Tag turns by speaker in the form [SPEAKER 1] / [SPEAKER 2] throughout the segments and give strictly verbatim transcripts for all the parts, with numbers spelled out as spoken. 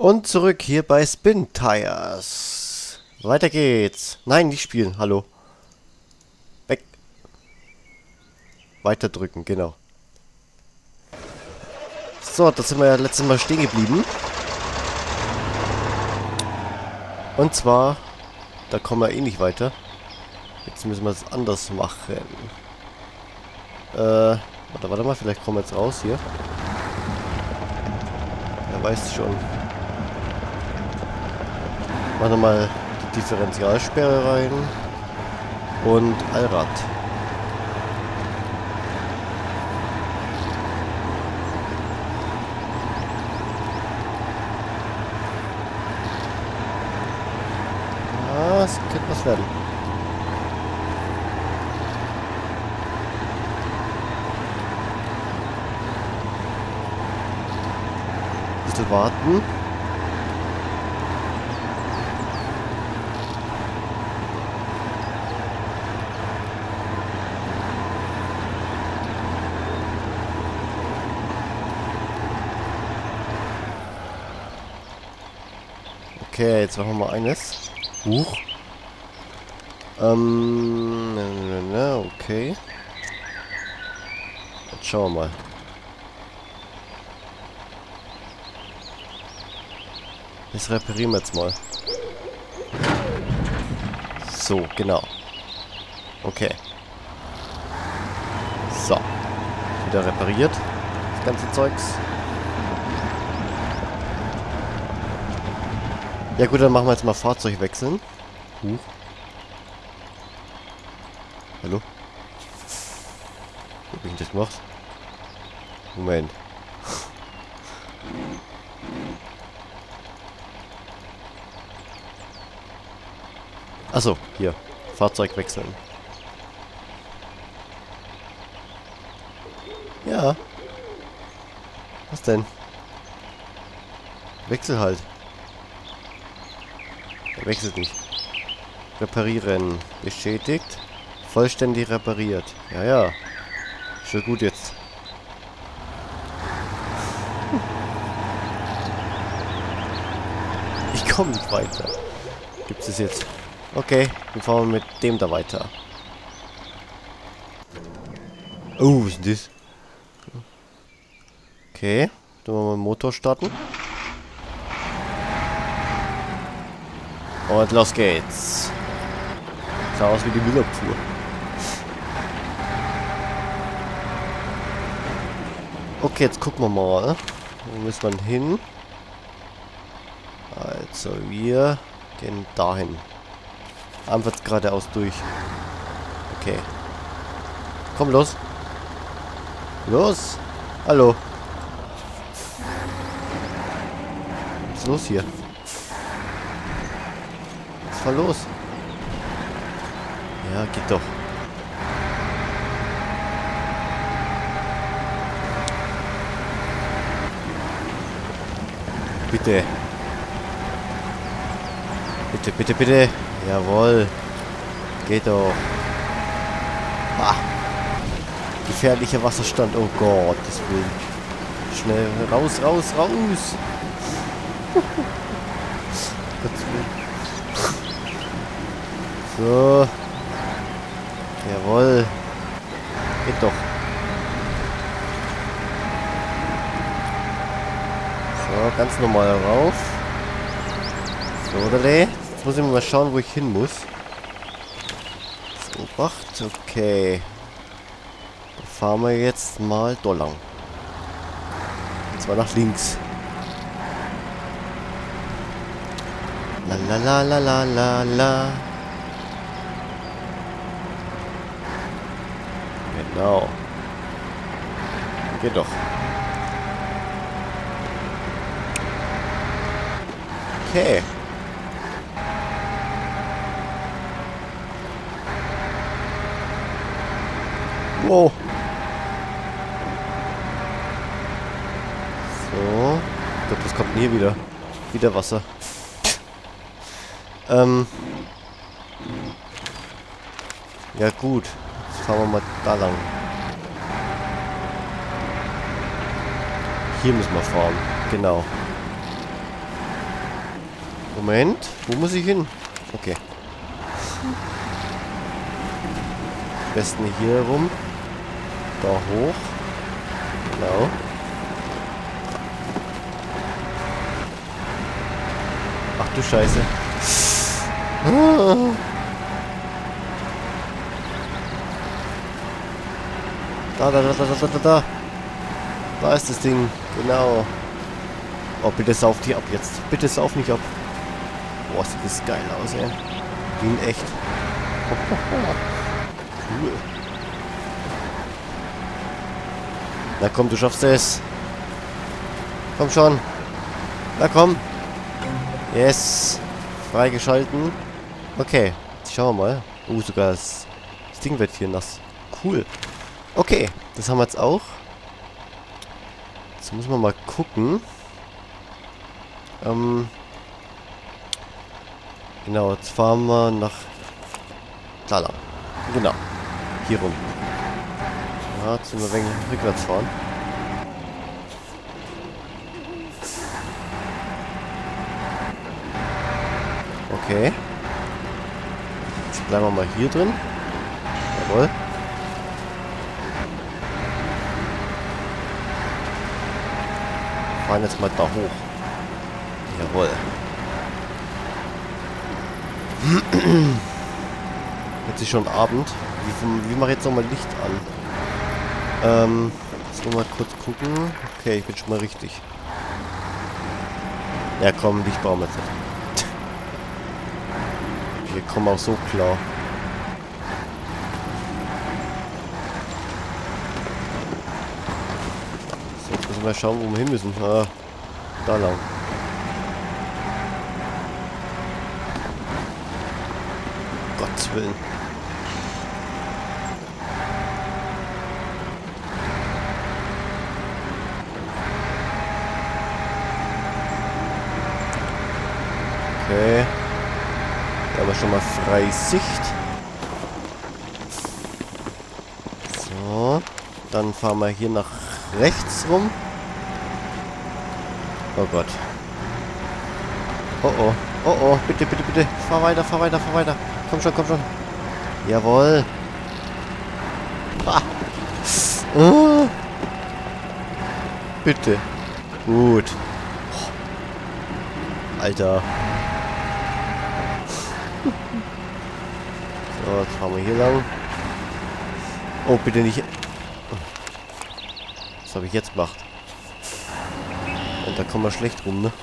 [SPEAKER 1] Und zurück hier bei Spin Tires. Weiter geht's. Nein, nicht spielen. Hallo. Weg. Weiter drücken, genau. So, da sind wir ja letztes Mal stehen geblieben. Und zwar, da kommen wir eh nicht weiter. Jetzt müssen wir es anders machen. Äh, warte, warte mal, vielleicht kommen wir jetzt raus hier. Wer weiß schon. Machen wir mal die Differentialsperre rein. Und Allrad. Ah, es könnte was werden. Ein bisschen warten. Okay, jetzt machen wir mal eines. Huch. Ähm, na, na, na, okay. Jetzt schauen wir mal. Das reparieren wir jetzt mal. So, genau. Okay. So. Wieder repariert. Das ganze Zeugs. Ja gut, dann machen wir jetzt mal Fahrzeug wechseln. Huch. Hallo? Wie hab ich das gemacht? Moment. Achso, hier. Fahrzeug wechseln. Ja. Was denn? Wechsel halt. Er wechselt nicht. Reparieren. Beschädigt. Vollständig repariert. Ja, ja. Schon gut jetzt. Ich komme nicht weiter. Gibt es jetzt? Okay, dann fahren wir mit dem da weiter. Oh, was ist das? Okay, dann wollen wir mal den Motor starten. Und los geht's. Sah aus wie die Müllabfuhr. Okay, jetzt gucken wir mal. Wo müssen wir denn hin? Also, wir gehen dahin. Einfach geradeaus durch. Okay. Komm, los. Los. Hallo. Was ist los hier? Was war los? Ja, geht doch. Bitte. Bitte, bitte, bitte. Jawohl. Geht doch. Ah. Gefährlicher Wasserstand. Oh Gott, das will. Schnell raus, raus, raus. Gottes Willen. So. Jawohl. Geht doch. So, ganz normal rauf. So, oder? Jetzt muss ich mal schauen, wo ich hin muss. So, Obacht. Okay. Dann fahren wir jetzt mal da lang. Und zwar nach links. La la la la la la la. Genau. Geht doch. Okay. Wow. So. Ich glaube, das kommt nie wieder. Wieder Wasser. ähm. Ja gut. Jetzt fahren wir mal da lang. Hier müssen wir fahren. Genau. Moment. Wo muss ich hin? Okay. Am besten hier rum. Da hoch. Genau. Ach du Scheiße. Ah. Da, da, da, da, da, da, da. Da ist das Ding. Genau. Oh, bitte sauf die ab jetzt. Bitte sauf nicht ab. Boah, sieht das geil aus, ey. Wie in echt. Cool. Na komm, du schaffst es. Komm schon. Na komm. Yes. Freigeschalten. Okay. Jetzt schauen wir mal. Oh, sogar das, das Ding wird hier nass. Cool. Okay. Das haben wir jetzt auch. Jetzt müssen wir mal gucken. Ähm. Genau, jetzt fahren wir nach da lang. Genau. Hier rum. Ja, jetzt sind wir wegen rückwärts fahren. Okay. Jetzt bleiben wir mal hier drin. Jawohl. Fahren jetzt mal da hoch. Jawohl. Jetzt ist schon Abend. Wie, wie mache ich jetzt nochmal Licht an? Ähm, jetzt noch mal kurz gucken. Okay, ich bin schon mal richtig. Ja komm, Licht brauchen wir jetzt nicht. Wir kommen auch so klar. So, jetzt müssen wir schauen, wo wir hin müssen. Ah, da lang. Gottes Willen. Okay. Da haben wir schon mal freie Sicht. So. Dann fahren wir hier nach rechts rum. Oh Gott. Oh oh. Oh oh. Bitte, bitte, bitte. Fahr weiter, fahr weiter, fahr weiter. Komm schon, komm schon. Jawohl. Ah. Oh. Bitte. Gut. Alter. So, jetzt fahren wir hier lang. Oh, bitte nicht. Was habe ich jetzt gemacht? Und da kommen wir schlecht rum, ne?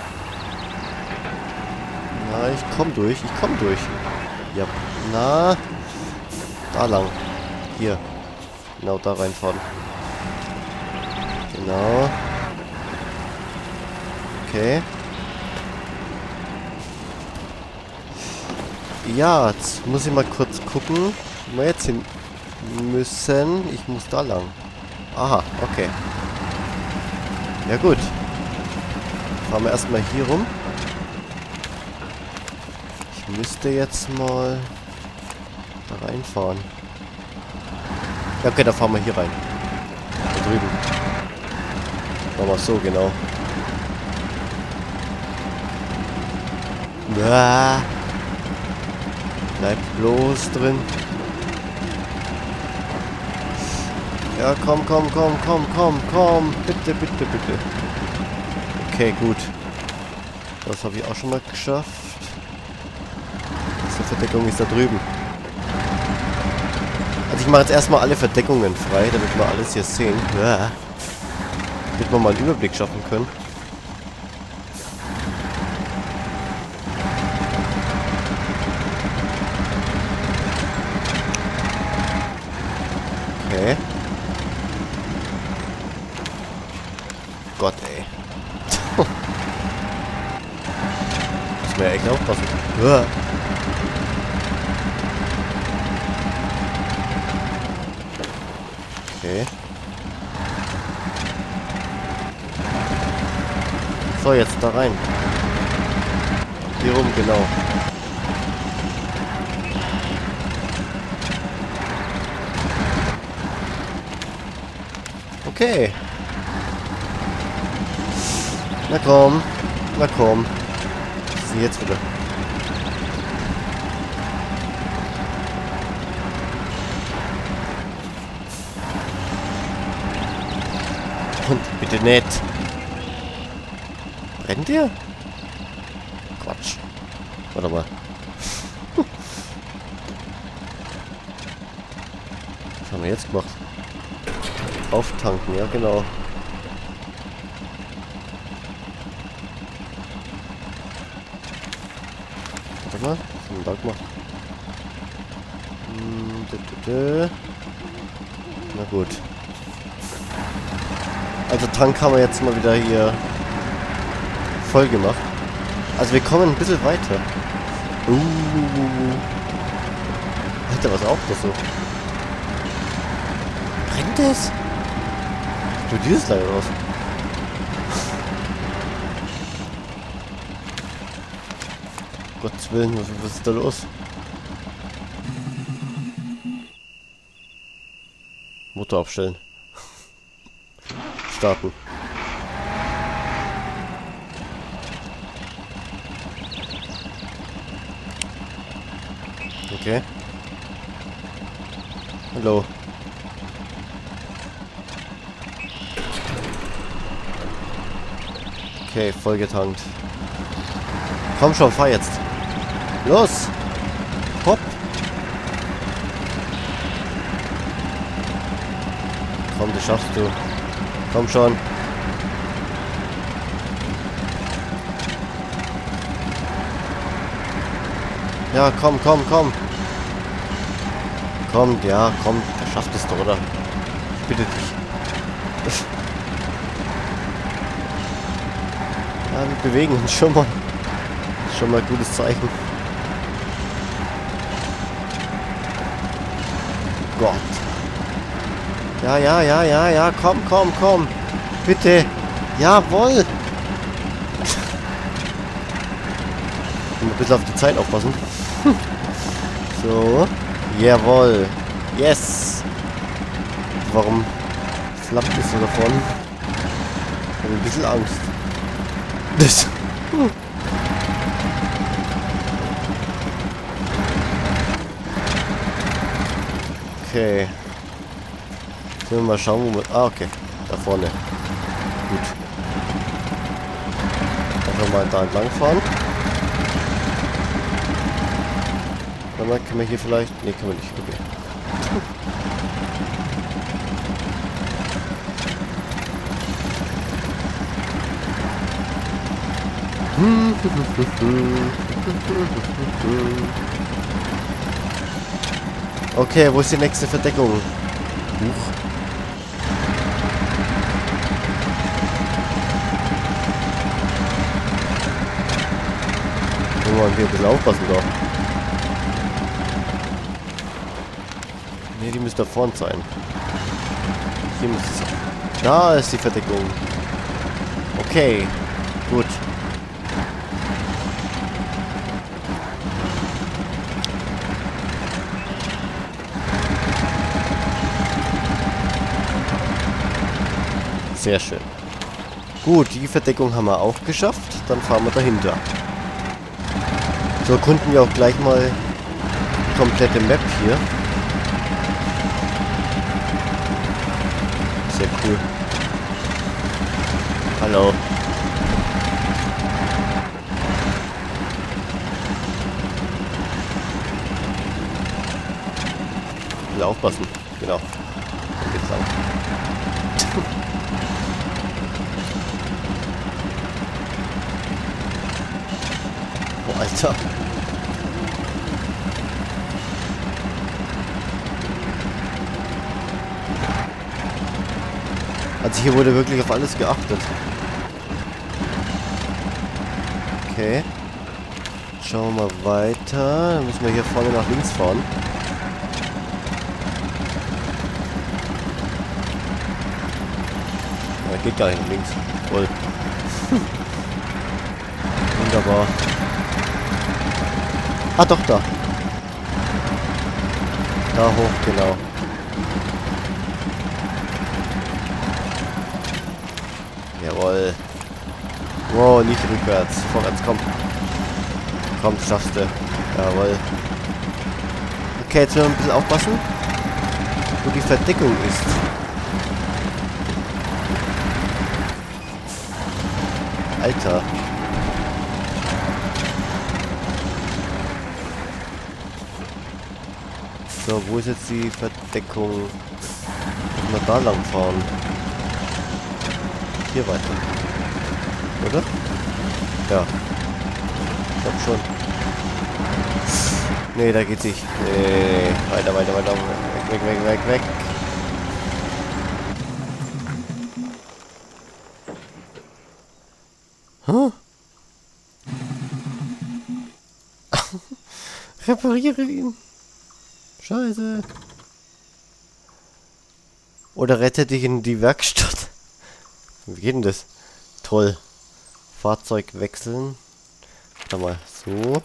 [SPEAKER 1] Na, ich komm durch. Ich komm durch. Ja, na. Da lang. Hier. Genau, da reinfahren. Genau. Okay. Ja, jetzt muss ich mal kurz gucken, wo wir jetzt hin müssen. Ich muss da lang. Aha, okay. Ja gut. Fahren wir erstmal hier rum. Ich müsste jetzt mal da reinfahren. Ja, okay, da fahren wir hier rein. Da drüben. Machen wir so, genau. Uah. Bleibt bloß drin. Ja, komm, komm, komm, komm, komm, komm. Bitte, bitte, bitte. Okay, gut. Das habe ich auch schon mal geschafft. Die Verdeckung ist da drüben. Also ich mache jetzt erstmal alle Verdeckungen frei, damit wir alles hier sehen. Ja. Damit wir mal einen Überblick schaffen können. Okay. Gott, ey. Muss mir ja echt aufpassen. Uah. Okay. So, jetzt da rein. Hier rum, genau. Okay. Na komm. Na komm. ist denn jetzt wieder? Und bitte nicht. Brennt der? Quatsch. Warte mal. Was haben wir jetzt gemacht? Auftanken, ja genau. Warte mal, was haben wir da gemacht? Hm, dü, dü, dü. Na gut. Also Tank haben wir jetzt mal wieder hier voll gemacht. Also wir kommen ein bisschen weiter. Uh. Alter, was auch das so? Brennt es? Du dieses leider raus. Gottes Willen, was, was ist da los? Motor abstellen. Starten. Okay. Hallo. Okay, voll getankt. Komm schon, fahr jetzt. Los! Hopp! Komm, das schaffst du. Komm schon. Ja, komm, komm, komm. Komm, ja, komm. Er schafft es doch, oder? Ich bitte dich. Ja, wir bewegen uns schon mal. Schon mal ein gutes Zeichen. Gott. Ja, ja, ja, ja, ja. Komm, komm, komm. Bitte. Jawohl. Ein bisschen auf die Zeit aufpassen. So. Jawohl. Yes. Warum flappt es so davon? Ich habe ein bisschen Angst. Das. Okay. Jetzt wir mal schauen, wo wir... Ah, okay. Da vorne. Gut. Einfach mal da entlang fahren. Dann können wir hier vielleicht... Ne, können wir nicht. Okay. Okay, wo ist die nächste Verdeckung? Huch. Wollen wir ein bisschen aufpassen da. Ne, die müsste da vorne sein. Hier müsste es sein. Da ist die Verdeckung. Okay, gut. Sehr schön. Gut, die Verdeckung haben wir auch geschafft. Dann fahren wir dahinter. So erkunden wir auch gleich mal die komplette Map hier. Sehr cool. Hallo. Ich will aufpassen. Genau. Dann geht's lang. Oh, Alter. Also hier wurde wirklich auf alles geachtet. Okay. Schauen wir mal weiter. Dann müssen wir hier vorne nach links fahren. Ja, geht gar nicht nach links. Voll. Wunderbar. Ah, doch, da. Da hoch, genau. Jawohl. Wow, nicht rückwärts. Vorwärts, komm. Komm, das schaffst du. Jawohl. Okay, jetzt müssen wir ein bisschen aufpassen, wo die Verdeckung ist. Alter. So, wo ist jetzt die Verdeckung? Müssen wir da lang fahren? Hier weiter. Oder? Ja. Ich glaub schon. Nee, da geht's nicht. Nee. Weiter, weiter, weiter. Weg, weg, weg, weg, weg. Huh? Repariere ihn. Scheiße. Oder rette dich in die Werkstatt. Wie geht denn das? Toll. Fahrzeug wechseln. Warte mal, so.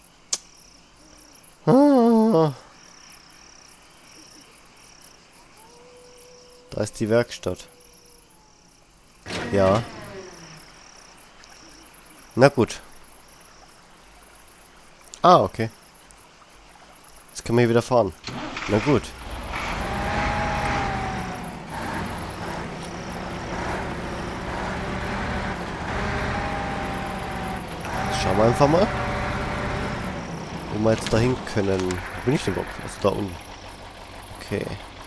[SPEAKER 1] Ah. Da ist die Werkstatt. Ja. Na gut. Ah, okay. Jetzt können wir hier wieder fahren. Na gut. Schauen wir einfach mal, wo wir jetzt dahin können. Wo bin ich denn überhaupt? Also da unten. Okay.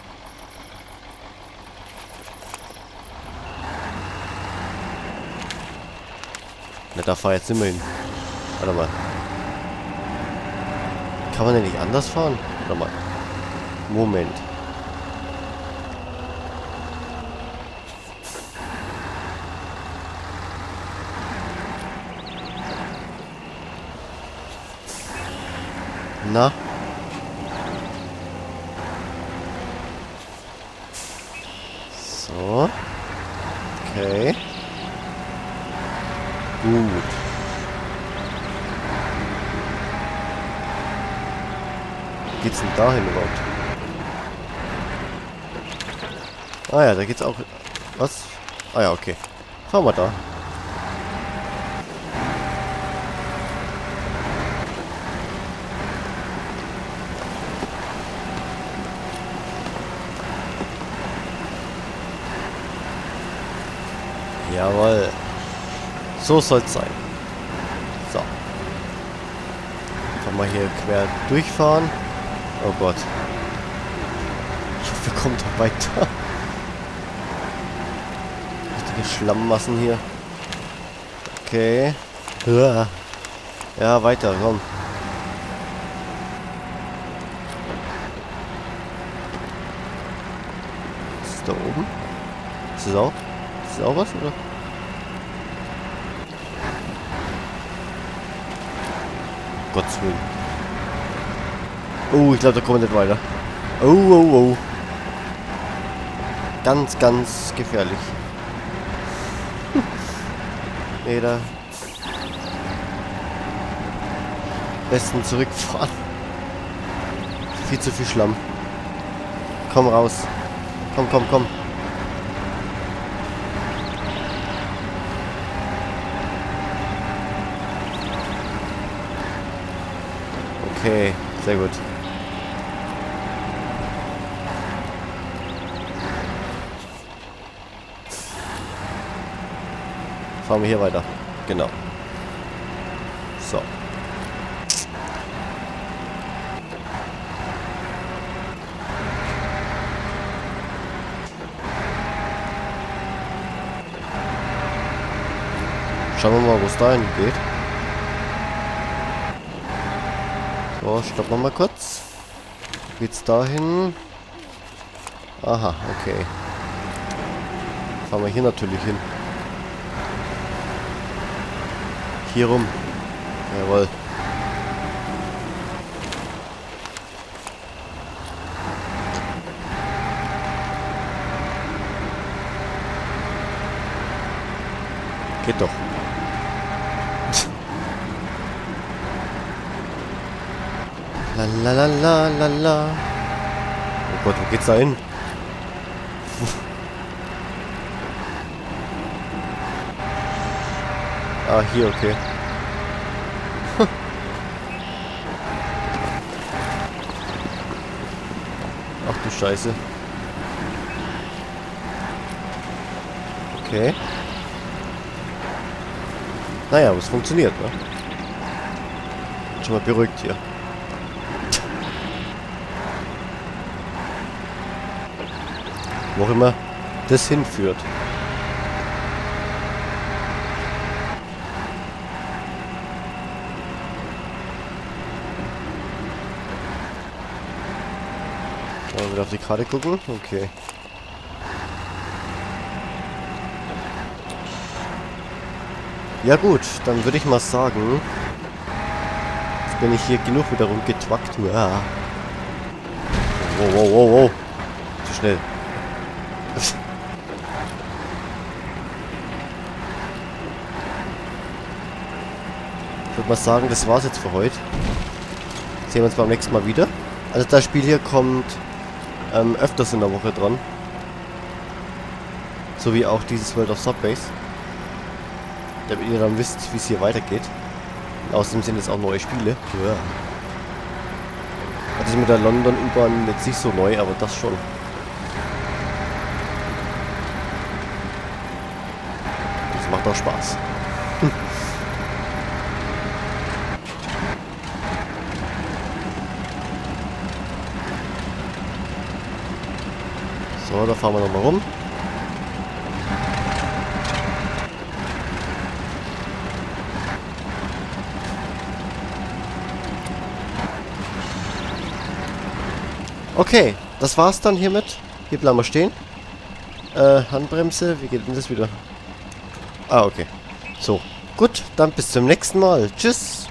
[SPEAKER 1] Na, da fahr jetzt nicht mehr hin. Warte mal. Kann man denn nicht anders fahren? Warte mal. Moment. Na? So. Okay. Gut. Wie geht's denn dahin überhaupt? Ah ja, da geht's auch... Was? Ah ja, okay. Fahren wir da. Jawohl. So soll's sein. So. Kann man hier quer durchfahren. Oh Gott. Ich hoffe, wir kommen da weiter. Richtige Schlammmassen hier. Okay. Ja, ja, weiter, komm. Was ist da oben? Ist das auch? Ist das auch was, oder? Gottes Willen. Oh, ich glaube, da kommen wir nicht weiter. Oh, oh, oh. Ganz, ganz gefährlich. Nee, da. Besten zurückfahren. Viel zu viel Schlamm. Komm raus. Komm, komm, komm. Okay, sehr gut. Fahren wir hier weiter. Genau. So. Schauen wir mal, wo es dahin geht. So, stoppen wir mal kurz. Geht's dahin? Aha, okay. Fahren wir hier natürlich hin. Hier rum. Jawohl. Geht doch. La la la la la la. Oh Gott, wo geht's da hin? Ah, hier, okay. Ach du Scheiße. Okay. Naja, aber es funktioniert, ne? Bin schon mal beruhigt hier. Wo auch immer das hinführt. Mal wieder auf die Karte gucken. Okay. Ja gut, dann würde ich mal sagen, jetzt bin ich hier genug wieder rumgetwackt. Ja. Wow, wow, wow, wow. Zu schnell. Ich würde mal sagen, das war's jetzt für heute. Sehen wir uns beim nächsten Mal wieder. Also das Spiel hier kommt ähm, öfters in der Woche dran. So wie auch dieses World of Subways. Damit ihr dann wisst, wie es hier weitergeht. Und außerdem sind es auch neue Spiele. Ja. Das ist mit der London U-Bahn jetzt nicht so neu, aber das schon. Das macht auch Spaß. Hm. So, da fahren wir nochmal rum. Okay, das war's dann hiermit. Hier bleiben wir stehen. Äh, Handbremse, wie geht denn das wieder? Ah, okay. So, gut, dann bis zum nächsten Mal. Tschüss.